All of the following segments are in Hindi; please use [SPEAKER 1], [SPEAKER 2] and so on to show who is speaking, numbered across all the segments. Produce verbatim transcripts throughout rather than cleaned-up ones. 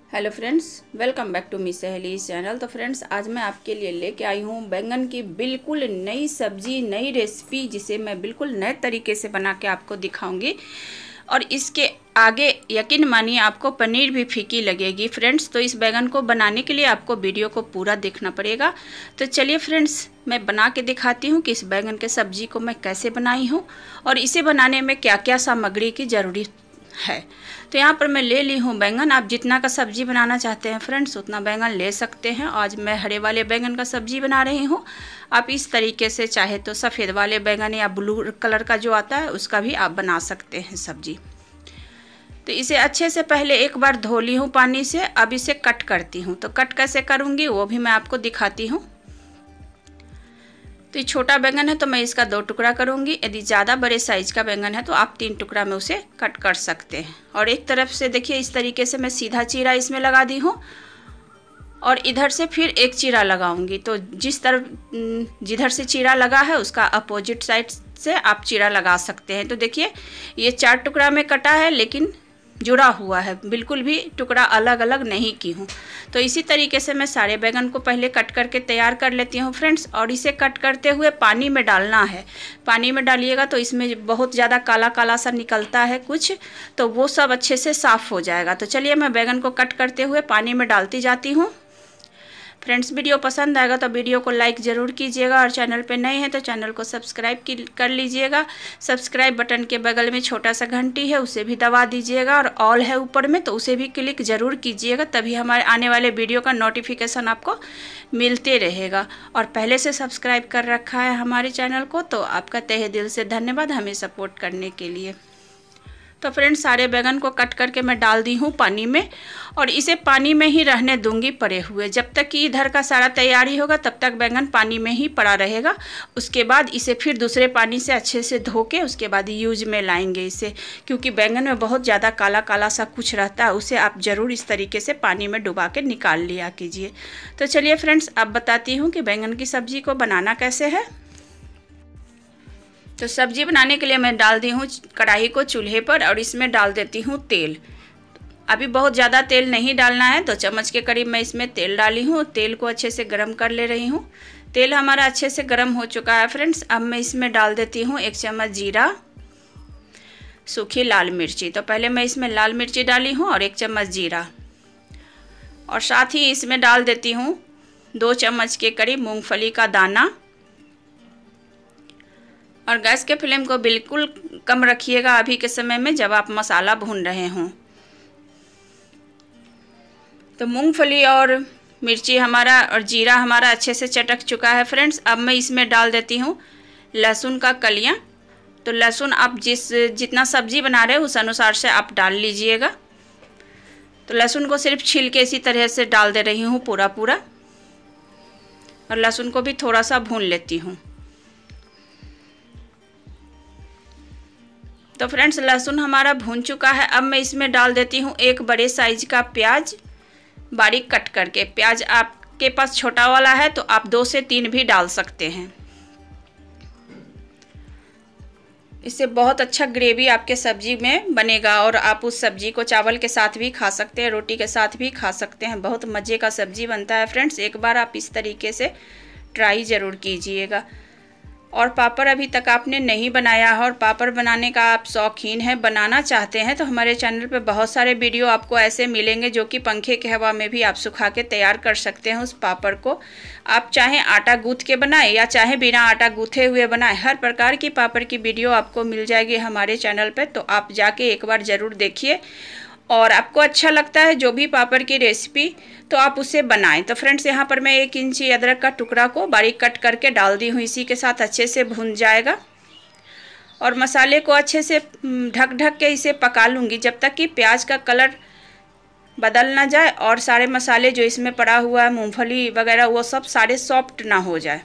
[SPEAKER 1] Hello friends, welcome back to me Saheli channel. तो फ्रेंड्स, आज मैं आपके लिए लेके आई हूँ बैंगन की बिल्कुल नई सब्जी, नई रेसिपी, जिसे मैं बिल्कुल नए तरीके से बना के आपको दिखाऊंगी। और इसके आगे यकीन मानिए आपको पनीर भी फीकी लगेगी फ्रेंड्स। तो इस बैंगन को बनाने के लिए आपको वीडियो को पूरा देखना पड़ेगा। तो चलिए फ्रेंड्स, मैं बना के दिखाती हूँ कि इस बैंगन के सब्जी को मैं कैसे बनाई हूँ और इसे बनाने में क्या क्या सामग्री की ज़रूरी है। तो यहाँ पर मैं ले ली हूँ बैंगन। आप जितना का सब्जी बनाना चाहते हैं फ्रेंड्स उतना बैंगन ले सकते हैं। आज मैं हरे वाले बैंगन का सब्जी बना रही हूँ। आप इस तरीके से चाहे तो सफ़ेद वाले बैंगन या ब्लू कलर का जो आता है उसका भी आप बना सकते हैं सब्जी। तो इसे अच्छे से पहले एक बार धो ली हूँ पानी से। अब इसे कट करती हूँ। तो कट कैसे करूँगी वो भी मैं आपको दिखाती हूँ। तो ये छोटा बैंगन है तो मैं इसका दो टुकड़ा करूँगी। यदि ज़्यादा बड़े साइज़ का बैंगन है तो आप तीन टुकड़ा में उसे कट कर सकते हैं। और एक तरफ से देखिए इस तरीके से मैं सीधा चीरा इसमें लगा दी हूँ और इधर से फिर एक चीरा लगाऊंगी। तो जिस तरफ जिधर से चीरा लगा है उसका अपोजिट साइड से आप चीरा लगा सकते हैं। तो देखिए ये चार टुकड़ा में कटा है लेकिन जुड़ा हुआ है, बिल्कुल भी टुकड़ा अलग अलग नहीं की हूँ। तो इसी तरीके से मैं सारे बैंगन को पहले कट करके तैयार कर लेती हूँ फ्रेंड्स। और इसे कट करते हुए पानी में डालना है। पानी में डालिएगा तो इसमें बहुत ज़्यादा काला काला सा निकलता है कुछ, तो वो सब अच्छे से साफ़ हो जाएगा। तो चलिए मैं बैंगन को कट करते हुए पानी में डालती जाती हूँ। फ्रेंड्स, वीडियो पसंद आएगा तो वीडियो को लाइक ज़रूर कीजिएगा और चैनल पे नए हैं तो चैनल को सब्सक्राइब कर लीजिएगा। सब्सक्राइब बटन के बगल में छोटा सा घंटी है उसे भी दबा दीजिएगा और ऑल है ऊपर में तो उसे भी क्लिक ज़रूर कीजिएगा, तभी हमारे आने वाले वीडियो का नोटिफिकेशन आपको मिलते रहेगा। और पहले से सब्सक्राइब कर रखा है हमारे चैनल को तो आपका तहे दिल से धन्यवाद हमें सपोर्ट करने के लिए। तो फ्रेंड्स, सारे बैंगन को कट करके मैं डाल दी हूँ पानी में और इसे पानी में ही रहने दूंगी पड़े हुए। जब तक कि इधर का सारा तैयारी होगा तब तक बैंगन पानी में ही पड़ा रहेगा। उसके बाद इसे फिर दूसरे पानी से अच्छे से धो के उसके बाद यूज में लाएंगे इसे, क्योंकि बैंगन में बहुत ज़्यादा काला काला सा कुछ रहता है, उसे आप ज़रूर इस तरीके से पानी में डुबा के निकाल लिया कीजिए। तो चलिए फ्रेंड्स, अब बताती हूँ कि बैंगन की सब्ज़ी को बनाना कैसे है। तो सब्जी बनाने के लिए मैं डाल दी हूँ कढ़ाई को चूल्हे पर और इसमें डाल देती हूँ तेल। अभी बहुत ज़्यादा तेल नहीं डालना है, दो चम्मच के करीब मैं इसमें तेल डाली हूँ। तेल को अच्छे से गर्म कर ले रही हूँ। तेल हमारा अच्छे से गर्म हो चुका है फ्रेंड्स। अब मैं इसमें डाल देती हूँ एक चम्मच जीरा, सूखी लाल मिर्ची। तो पहले मैं इसमें लाल मिर्ची डाली हूँ और एक चम्मच जीरा, और साथ ही इसमें डाल देती हूँ दो चम्मच के करीब मूँगफली का दाना। और गैस के फ्लेम को बिल्कुल कम रखिएगा अभी के समय में जब आप मसाला भून रहे हों। तो मूंगफली और मिर्ची हमारा और जीरा हमारा अच्छे से चटक चुका है फ्रेंड्स। अब मैं इसमें डाल देती हूँ लहसुन का कलियाँ। तो लहसुन आप जिस जितना सब्जी बना रहे हो उस अनुसार से आप डाल लीजिएगा। तो लहसुन को सिर्फ छील के इसी तरह से डाल दे रही हूँ पूरा पूरा, और लहसुन को भी थोड़ा सा भून लेती हूँ। तो फ्रेंड्स, लहसुन हमारा भून चुका है। अब मैं इसमें डाल देती हूँ एक बड़े साइज का प्याज बारीक कट करके। प्याज आपके पास छोटा वाला है तो आप दो से तीन भी डाल सकते हैं। इससे बहुत अच्छा ग्रेवी आपके सब्जी में बनेगा और आप उस सब्जी को चावल के साथ भी खा सकते हैं, रोटी के साथ भी खा सकते हैं। बहुत मज़े का सब्जी बनता है फ्रेंड्स। एक बार आप इस तरीके से ट्राई ज़रूर कीजिएगा। और पापड़ अभी तक आपने नहीं बनाया है और पापड़ बनाने का आप शौकीन हैं, बनाना चाहते हैं, तो हमारे चैनल पे बहुत सारे वीडियो आपको ऐसे मिलेंगे जो कि पंखे के हवा में भी आप सुखा के तैयार कर सकते हैं उस पापड़ को। आप चाहें आटा गूँथ के बनाएं या चाहे बिना आटा गूँथे हुए बनाएं, हर प्रकार की पापड़ की वीडियो आपको मिल जाएगी हमारे चैनल पर। तो आप जाके एक बार ज़रूर देखिए और आपको अच्छा लगता है जो भी पापड़ की रेसिपी तो आप उसे बनाएं। तो फ्रेंड्स, यहाँ पर मैं एक इंची अदरक का टुकड़ा को बारीक कट करके डाल दी हूँ। इसी के साथ अच्छे से भून जाएगा और मसाले को अच्छे से ढक ढक के इसे पका लूँगी जब तक कि प्याज का कलर बदल ना जाए और सारे मसाले जो इसमें पड़ा हुआ है मूँगफली वगैरह वो सब सारे सॉफ्ट ना हो जाए।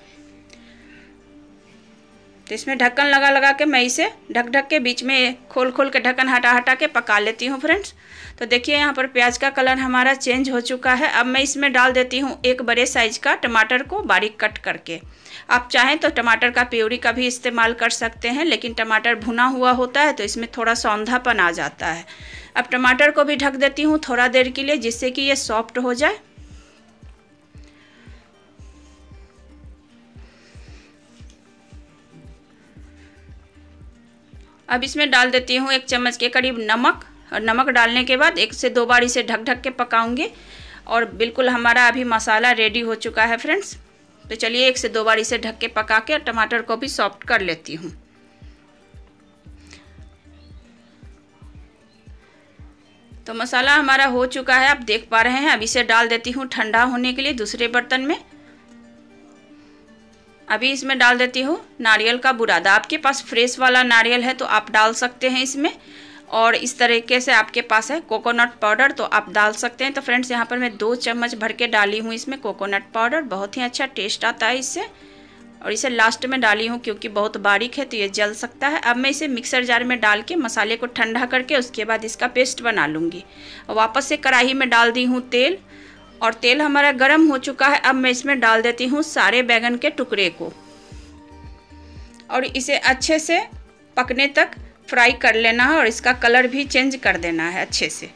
[SPEAKER 1] तो इसमें ढक्कन लगा लगा के मैं इसे ढक ढक के बीच में खोल खोल के ढक्कन हटा हटा के पका लेती हूँ फ्रेंड्स। तो देखिए यहाँ पर प्याज का कलर हमारा चेंज हो चुका है। अब मैं इसमें डाल देती हूँ एक बड़े साइज का टमाटर को बारीक कट करके। आप चाहें तो टमाटर का प्यूरी का भी इस्तेमाल कर सकते हैं, लेकिन टमाटर भुना हुआ होता है तो इसमें थोड़ा सौंधापन आ जाता है। अब टमाटर को भी ढक देती हूँ थोड़ा देर के लिए, जिससे कि ये सॉफ्ट हो जाए। अब इसमें डाल देती हूँ एक चम्मच के करीब नमक, और नमक डालने के बाद एक से दो बार इसे ढक ढक के पकाऊंगी। और बिल्कुल हमारा अभी मसाला रेडी हो चुका है फ्रेंड्स। तो चलिए एक से दो बार इसे ढक के पका के टमाटर को भी सॉफ्ट कर लेती हूँ। तो मसाला हमारा हो चुका है, आप देख पा रहे हैं। अब इसे डाल देती हूँ ठंडा होने के लिए दूसरे बर्तन में। अभी इसमें डाल देती हूँ नारियल का बुरादा। आपके पास फ्रेश वाला नारियल है तो आप डाल सकते हैं इसमें, और इस तरीके से आपके पास है कोकोनट पाउडर तो आप डाल सकते हैं। तो फ्रेंड्स यहाँ पर मैं दो चम्मच भर के डाली हूँ इसमें कोकोनट पाउडर। बहुत ही अच्छा टेस्ट आता है इससे, और इसे लास्ट में डाली हूँ क्योंकि बहुत बारीक है तो ये जल सकता है। अब मैं इसे मिक्सर जार में डाल के मसाले को ठंडा करके उसके बाद इसका पेस्ट बना लूँगी। वापस से कढ़ाई में डाल दी हूँ तेल, और तेल हमारा गर्म हो चुका है। अब मैं इसमें डाल देती हूँ सारे बैगन के टुकड़े को, और इसे अच्छे से पकने तक फ्राई कर लेना है, और इसका कलर भी चेंज कर देना है अच्छे से।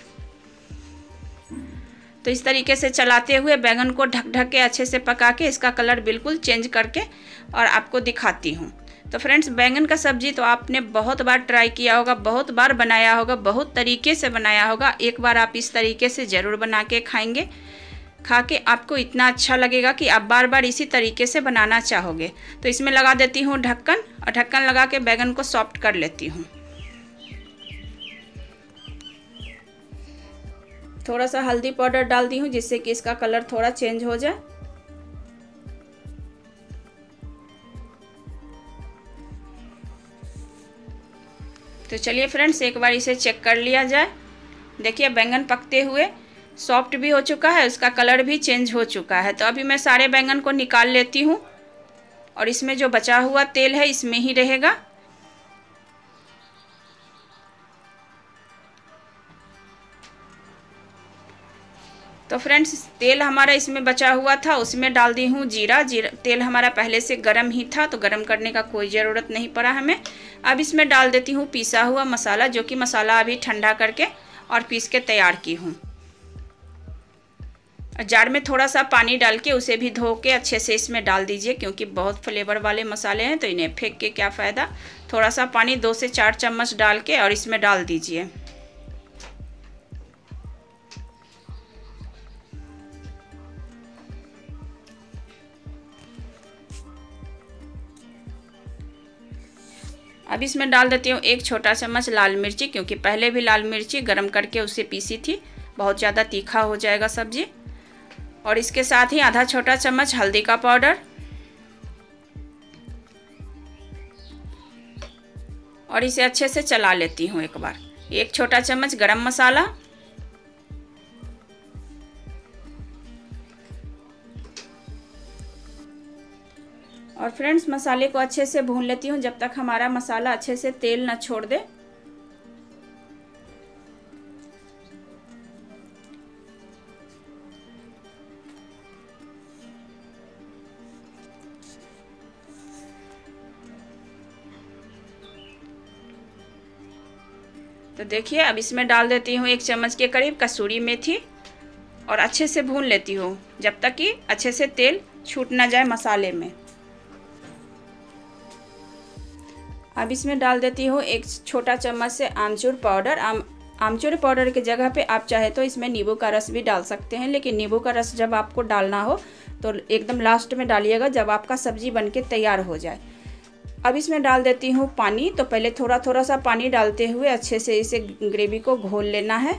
[SPEAKER 1] तो इस तरीके से चलाते हुए बैगन को ढक ढक के अच्छे से पका के इसका कलर बिल्कुल चेंज करके और आपको दिखाती हूँ। तो फ्रेंड्स, बैगन का सब्जी तो आपने बहुत बार ट्राई किया होगा, बहुत बार बनाया होगा, बहुत तरीके से बनाया होगा। एक बार आप इस तरीके से ज़रूर बना के खाएंगे, खा के आपको इतना अच्छा लगेगा कि आप बार बार इसी तरीके से बनाना चाहोगे। तो इसमें लगा देती हूँ ढक्कन, और ढक्कन लगा के बैगन को सॉफ्ट कर लेती हूँ। थोड़ा सा हल्दी पाउडर डाल दी हूँ जिससे कि इसका कलर थोड़ा चेंज हो जाए। तो चलिए फ्रेंड्स, एक बार इसे चेक कर लिया जाए। देखिए बैंगन पकते हुए सॉफ्ट भी हो चुका है, उसका कलर भी चेंज हो चुका है। तो अभी मैं सारे बैंगन को निकाल लेती हूँ, और इसमें जो बचा हुआ तेल है इसमें ही रहेगा। तो फ्रेंड्स, तेल हमारा इसमें बचा हुआ था, उसमें डाल दी हूँ जीरा। जीरा तेल हमारा पहले से गरम ही था तो गरम करने का कोई ज़रूरत नहीं पड़ा हमें। अब इसमें डाल देती हूँ पिसा हुआ मसाला, जो कि मसाला अभी ठंडा करके और पीस के तैयार की हूँ। जार में थोड़ा सा पानी डाल के उसे भी धो के अच्छे से इसमें डाल दीजिए, क्योंकि बहुत फ्लेवर वाले मसाले हैं तो इन्हें फेंक के क्या फ़ायदा। थोड़ा सा पानी दो से चार चम्मच डाल के और इसमें डाल दीजिए। अब इसमें डाल देती हूँ एक छोटा चम्मच लाल मिर्ची, क्योंकि पहले भी लाल मिर्ची गरम करके उसे पीसी थी, बहुत ज़्यादा तीखा हो जाएगा सब्जी। और इसके साथ ही आधा छोटा चम्मच हल्दी का पाउडर, और इसे अच्छे से चला लेती हूँ एक बार। एक छोटा चम्मच गरम मसाला, और फ्रेंड्स मसाले को अच्छे से भून लेती हूँ जब तक हमारा मसाला अच्छे से तेल ना छोड़ दे। तो देखिए, अब इसमें डाल देती हूँ एक चम्मच के करीब कसूरी मेथी, और अच्छे से भून लेती हूँ जब तक कि अच्छे से तेल छूट ना जाए मसाले में। अब इसमें डाल देती हूँ एक छोटा चम्मच से आमचूर पाउडर। आम आमचूर पाउडर की जगह पे आप चाहे तो इसमें नींबू का रस भी डाल सकते हैं, लेकिन नींबू का रस जब आपको डालना हो तो एकदम लास्ट में डालिएगा, जब आपका सब्जी बनके तैयार हो जाए। अब इसमें डाल देती हूँ पानी। तो पहले थोड़ा थोड़ा सा पानी डालते हुए अच्छे से इसे ग्रेवी को घोल लेना है।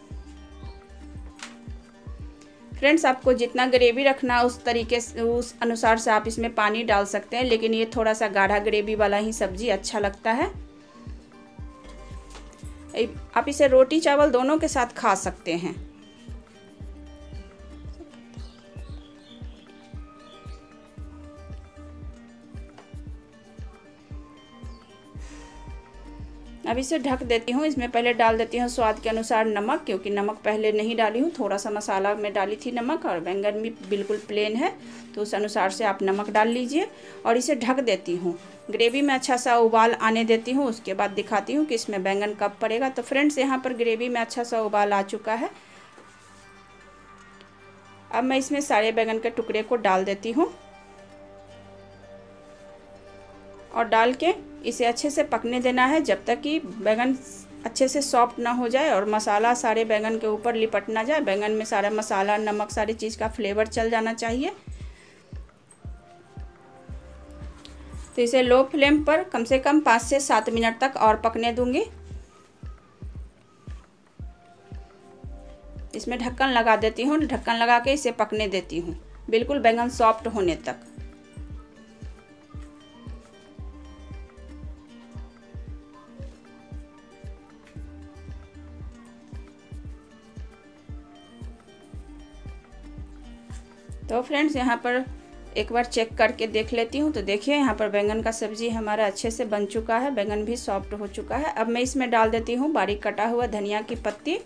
[SPEAKER 1] फ्रेंड्स, आपको जितना ग्रेवी रखना उस तरीके से उस अनुसार से आप इसमें पानी डाल सकते हैं, लेकिन ये थोड़ा सा गाढ़ा ग्रेवी वाला ही सब्जी अच्छा लगता है। आप इसे रोटी चावल दोनों के साथ खा सकते हैं। अब इसे ढक देती हूँ। इसमें पहले डाल देती हूँ स्वाद के अनुसार नमक, क्योंकि नमक पहले नहीं डाली हूँ, थोड़ा सा मसाला में डाली थी नमक, और बैंगन भी बिल्कुल प्लेन है तो उस अनुसार से आप नमक डाल लीजिए। और इसे ढक देती हूँ। ग्रेवी में अच्छा सा उबाल आने देती हूँ, उसके बाद दिखाती हूँ कि इसमें बैंगन कब पड़ेगा। तो फ्रेंड्स, यहाँ पर ग्रेवी में अच्छा सा उबाल आ चुका है। अब मैं इसमें सारे बैंगन के टुकड़े को डाल देती हूँ और डाल के इसे अच्छे से पकने देना है जब तक कि बैंगन अच्छे से सॉफ्ट ना हो जाए और मसाला सारे बैंगन के ऊपर लिपट ना जाए। बैंगन में सारा मसाला, नमक, सारी चीज़ का फ्लेवर चल जाना चाहिए। तो इसे लो फ्लेम पर कम से कम पाँच से सात मिनट तक और पकने दूंगी। इसमें ढक्कन लगा देती हूँ। ढक्कन लगा के इसे पकने देती हूँ बिल्कुल बैंगन सॉफ्ट होने तक। तो फ्रेंड्स, यहाँ पर एक बार चेक करके देख लेती हूँ। तो देखिए, यहाँ पर बैंगन का सब्जी हमारा अच्छे से बन चुका है, बैंगन भी सॉफ्ट हो चुका है। अब मैं इसमें डाल देती हूँ बारीक कटा हुआ धनिया की पत्ती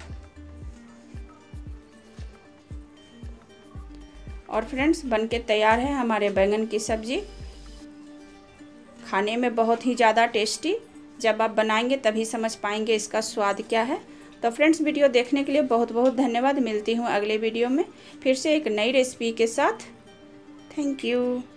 [SPEAKER 1] और फ्रेंड्स, बनके तैयार है हमारे बैंगन की सब्जी। खाने में बहुत ही ज़्यादा टेस्टी। जब आप बनाएंगे तभी समझ पाएंगे इसका स्वाद क्या है। तो फ्रेंड्स, वीडियो देखने के लिए बहुत बहुत धन्यवाद। मिलती हूँ अगले वीडियो में फिर से एक नई रेसिपी के साथ। Thank you.